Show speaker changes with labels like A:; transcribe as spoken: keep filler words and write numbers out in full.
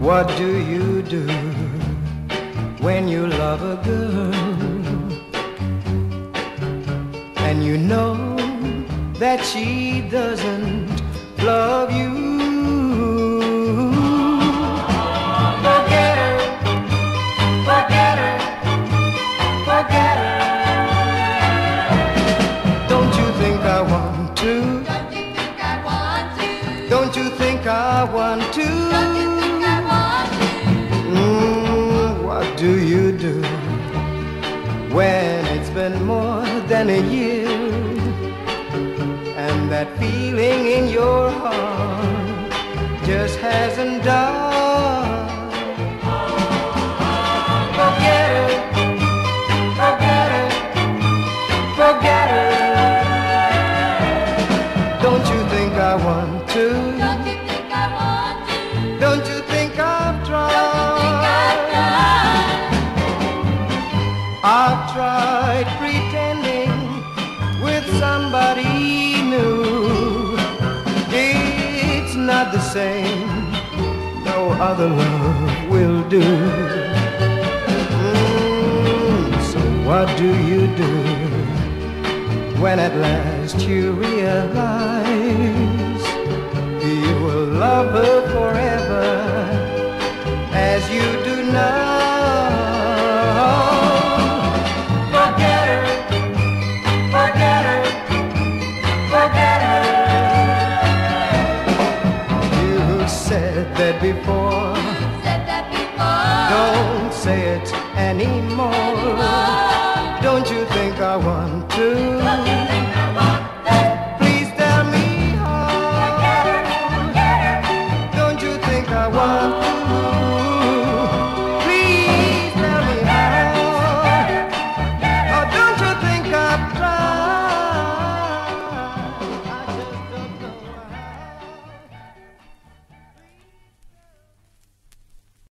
A: What do you do when you love a girl and you know that she doesn't love you? Forget her, forget her, forget her. Don't you think I want to?
B: Don't you think I want to?
A: Don't you think I want to?
B: Don't you think I want to?
A: Mm, what do you do when it's been more than a year and that feeling in your heart just hasn't died? Forget her, forget her, forget her. Don't you think I want to?
B: Don't you think I want to?
A: Don't you think I've tried? I've tried pretending with somebody new. It's not the same. No other love will do. Mm, so what do you do when at last you realize you will love her forever as you do now? Forget her, forget her, forget her. You said that before,
B: Said that before.
A: don't say it anymore. Don't you think I want to?
B: Don't you think I want to?
A: Please tell me how.
B: Forget her, forget her.
A: Don't you think I want